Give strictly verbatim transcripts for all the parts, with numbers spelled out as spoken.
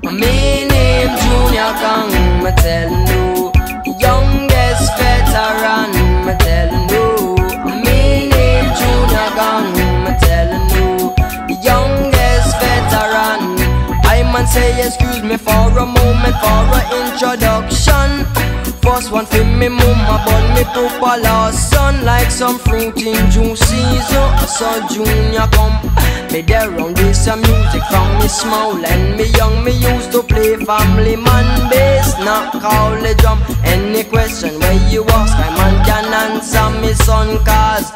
Me name Junior Gong, me tellin' you. Youngest veteran, me tellin' you. Me name Junior Gong, me tellin' you. Youngest veteran. I man say excuse me for a moment, for a introduction. First one for me mama, but me papa last son. Like some fruit in June season, I saw Junior come. Me there round this some music from me small and me young. Me used to play family man bass, not call the drum. Any question where you ask, I man can answer me son. Cause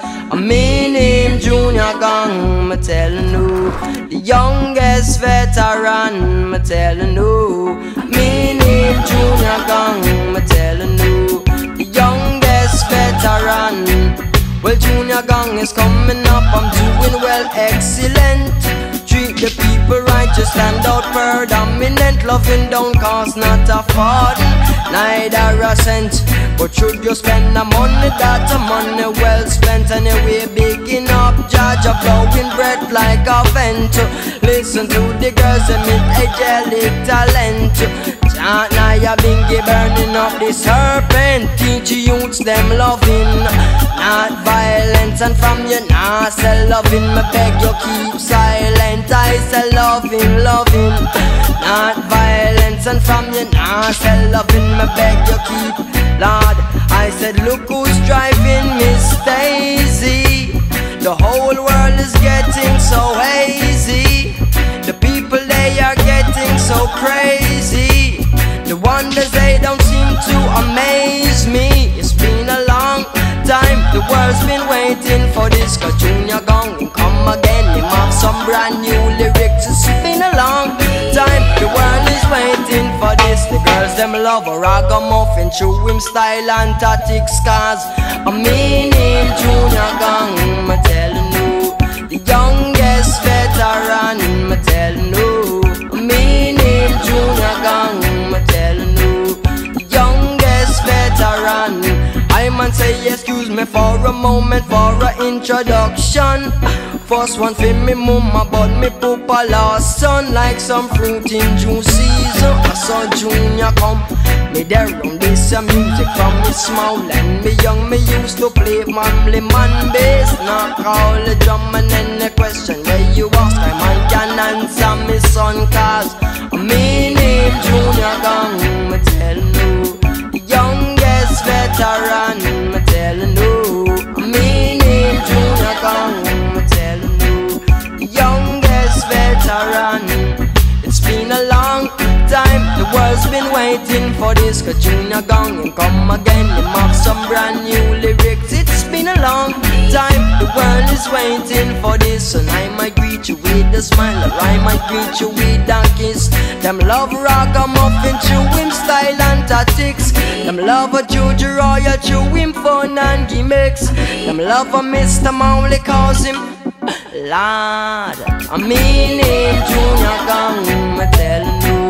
me name Junior Gong, me tellin' you. The youngest veteran, me tellin' you. Me name Junior Gong, me tellin' you. The youngest veteran. Well, Junior Gong is coming up, I'm doing well, excellent. Treat the people right, just stand out predominant. Loving don't cost not a farthing, neither a cent. But should you spend the money, that's a money well spent. Anyway, bigging up, judge a blowing breath like a vent. Listen to the girls, they meet angelic talent. Chant now ya bingy burning up the serpent. Teach youths them loving, not violence. And from you nah say loving, me beg you keep silent. I say loving, loving, not violence. And from you nah say loving, me beg you keep. Lord, I said look who's driving Miss Daisy. The whole world is getting so hazy. The people they are getting so crazy. The wonders they don't seem to amaze me. It's been a long time, the world's been waiting for this. Cause Junior Gong will come again, him have some brand new lyrics. It's been a long time, the world is waiting for this. The girls them love a ragamuffin, through him style and tactics. Cause a me name Junior Gong, me tellin' you. The youngest veteran, me tellin' you. Me name Junior Gong, me tellin' you. The youngest veteran. I man say excuse me for a moment, for a introduction. First one for me mama, but me papa last son. Like some fruit in June season, I saw Junior come. Me there round this some music from me small and me young. Me used to play family man bass, not call the drum. And any question where you ask, I man can answer me son. Cause me name Junior Gong, me tellin' you. The youngest veteran, me tellin' you. Me name Junior Gong, me tellin' you. The youngest veteran. It's been a long time, the world's been waiting for this. Cause Junior Gong and come again, him have some brand new lyrics. It's been a long time, the world is waiting for this. And I might greet you with a smile, or I might greet you with a kiss. Them love ragamuffin, chew him style and tactics. Them love a Juju Royal, chew him fun and gimmicks. Them love a Mister Mowley, cause him Lord. I mean name Junior Gong, me tellin' you.